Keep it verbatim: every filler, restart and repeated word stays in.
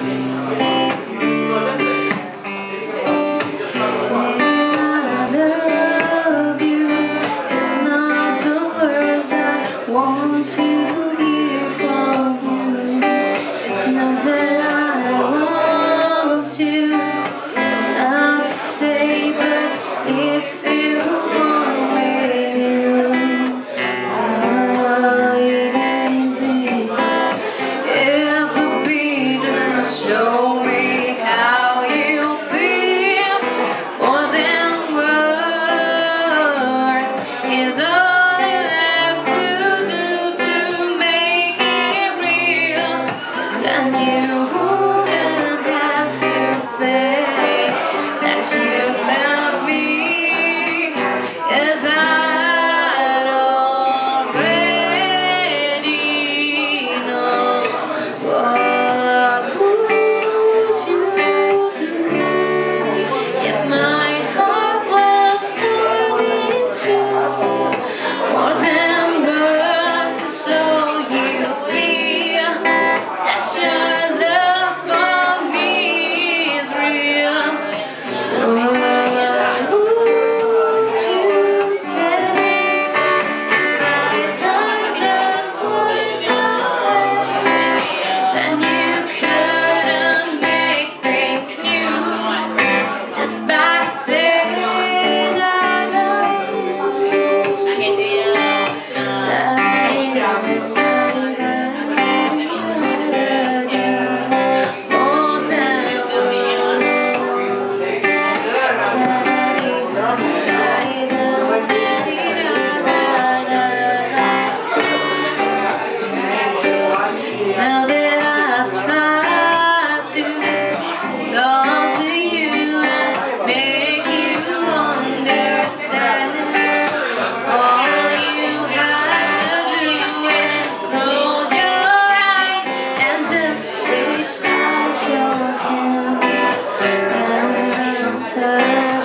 Want to hear from you. It's not that I want to, not to say, but if you want with you, oh, easy. If the beat show me how you feel, more than words is all you have to do to make it real. Then you wouldn't have to say that you love me, 'cause I'd already know. What would you do if my heart was turning true? More than words to show you feel that your love for me is real. What would you say if I took those words away? Then you couldn't make things new just by saying I love you. I can see you. Now that I've tried to talk to you and make you understand, all you have to do is close your eyes and just reach out your hand and touch.